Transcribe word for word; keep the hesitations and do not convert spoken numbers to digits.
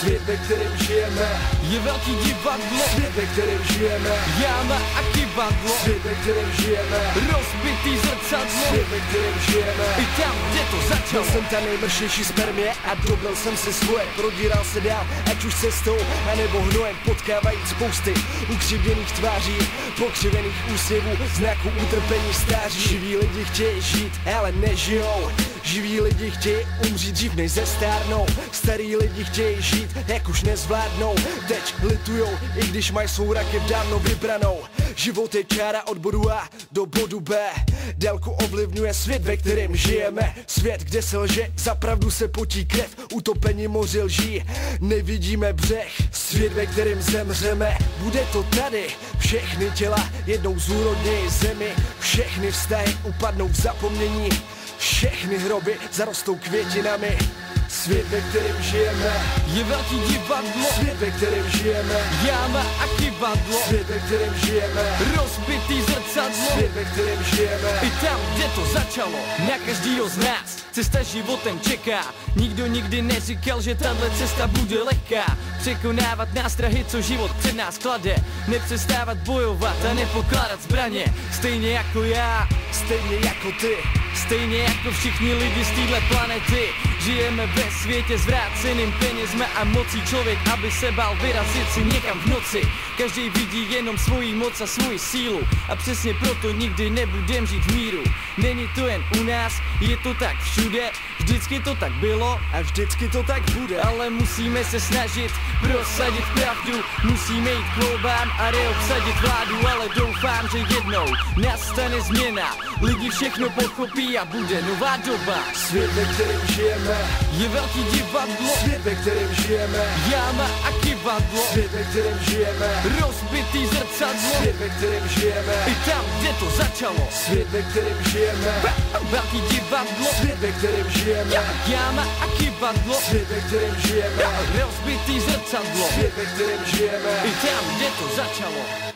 Svět, ve kterém žijeme, je velký divadlo. Svět, ve kterém žijeme, jáma a kivadlo. Svět, ve kterém žijeme, rozbitý zrcadlo. Svět, ve kterém žijeme, i tam, kde to začalo. Byl jsem ta nejmršnější spermie a dobil jsem si svoje. Prodíral se dál, ať už cestou, anebo hnojem. Potkávají spousty ukřivděných tváří, pokřivených úsměvů, znaků utrpení stáří. Živí lidi chtějí žít, ale nežijou. Živí lidi chtějí umřít dřív než zestárnou. Starý lidi chtějí žít, jak už nezvládnou. Teď litujou, i když mají svou rakev dávno vybranou. Život je čára od bodu A do bodu B. Délku ovlivňuje svět, ve kterém žijeme. Svět, kde se lže, za pravdu se potí krev. Utopení moři lží, nevidíme břeh. Svět, ve kterém zemřeme, bude to tady. Všechny těla jednou zúrodnějí zemi. Všechny vztahy upadnou v zapomnění. Všechny hroby zarostou květinami. Svět, ve kterém žijeme, je velký divadlo. Svět, ve kterém žijeme, jáma a kivadlo. Svět, ve kterém žijeme, rozbitý zrcadlo. Svět, ve kterém žijeme, i tam, kde to začalo. Na každýho z nás cesta životem čeká. Nikdo nikdy neříkal, že tahle cesta bude lehká. Překonávat nástrahy, co život před nás klade. Nepřestávat bojovat a nepokládat zbraně. Stejně jako já, stejně jako ty, stejně jako všichni lidi z téhle planety. Žijeme ve světě zvráceným penězma a mocí. Člověk, aby se bál vyrazit si někam v noci. Každý vidí jenom svoji moc a svoji sílu. A přesně proto nikdy nebudem žít v míru. Není to jen u nás, je to tak všude. Vždycky to tak bylo a vždycky to tak bude. Ale musíme se snažit prosadit pravdu. Musíme jít k volbám a reobsadit vládu. Ale doufám, že jednou nastane změna. Lidi všechno pochopí a bude nová doba. Svět, ve kterém žijeme, je velký divadlo. Svět, ve kterém žijeme, jáma a kivadlo. Svět, ve kterém žijeme, rozbitý zrcadlo. Svět, ve kterém žijeme, i tam, kde to začalo. Svět, ve kterém žijeme, velký divadlo. Svět, ve kterém žijeme, jáma a kivadlo. Svět, ve kterém žijeme, rozbitý zrcadlo. Svět, ve kterém žijeme, i tam, kde to začalo.